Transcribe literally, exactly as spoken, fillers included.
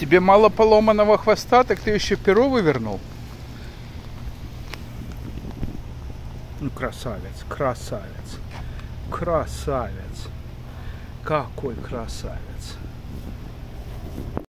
Тебе мало поломанного хвоста, так ты еще перо вывернул? Ну, красавец, красавец, красавец. Какой красавец.